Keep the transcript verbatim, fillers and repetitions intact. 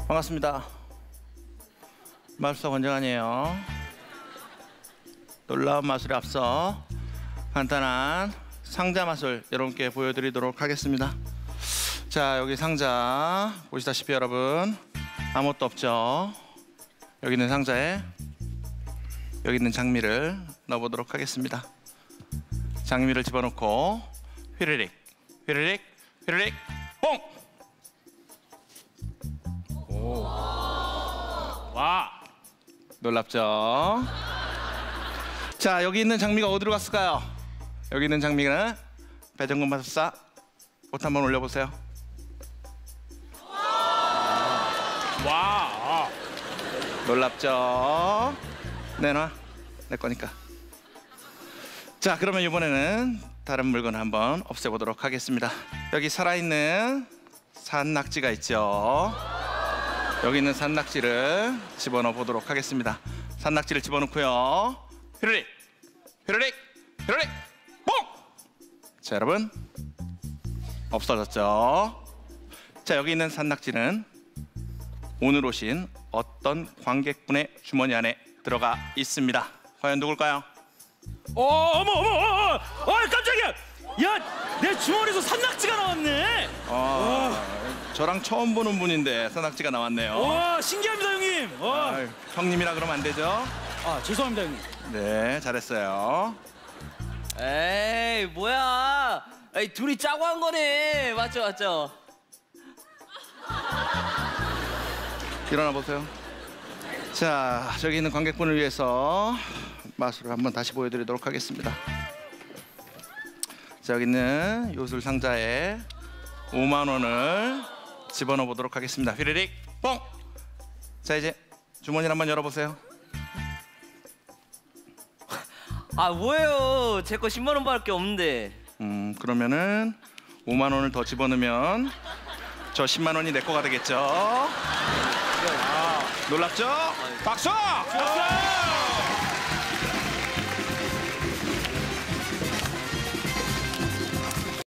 반갑습니다. 마술사 권정환이에요. 놀라운 마술에 앞서 간단한 상자 마술 여러분께 보여드리도록 하겠습니다. 자, 여기 상자 보시다시피 여러분 아무것도 없죠. 여기 있는 상자에 여기 있는 장미를 넣어보도록 하겠습니다. 장미를 집어넣고 휘리릭 휘리릭 휘리릭 뽕! 오. 와, 놀랍죠? 자, 여기 있는 장미가 어디로 갔을까요? 여기 있는 장미는 배정근 마술사 옷 한번 올려보세요. 와, 놀랍죠? 내놔, 내 거니까. 자, 그러면 이번에는 다른 물건 한번 없애보도록 하겠습니다. 여기 살아있는 산낙지가 있죠. 여기 있는 산낙지를 집어넣어 보도록 하겠습니다. 산낙지를 집어넣고요. 휘리릭 휘리릭 휘리릭 뽕! 자, 여러분 없어졌죠? 자, 여기 있는 산낙지는 오늘 오신 어떤 관객분의 주머니 안에 들어가 있습니다. 과연 누굴까요? 어, 어머 어머 어머 어, 깜짝이야. 야, 내 주머니에서 산낙지가 나왔네. 어, 저랑 처음 보는 분인데 산낙지가 나왔네요. 와, 신기합니다 형님. 와. 아유, 형님이라 그러면 안 되죠? 아, 죄송합니다 형님. 네, 잘했어요. 에이, 뭐야? 에이, 둘이 짜고 한 거네. 맞죠, 맞죠? 일어나 보세요. 자, 저기 있는 관객분을 위해서 마술을 한번 다시 보여드리도록 하겠습니다. 자, 여기 있는 요술 상자에 오만 원을 집어넣어 보도록 하겠습니다. 휘리릭 뽕! 자, 이제 주머니를 한번 열어보세요. 아, 뭐예요? 제 거 십만 원밖에 없는데. 음, 그러면은 오만 원을 더 집어넣으면 저 십만 원이 내 거가 되겠죠? 아, 놀랍죠? 박수! 박수!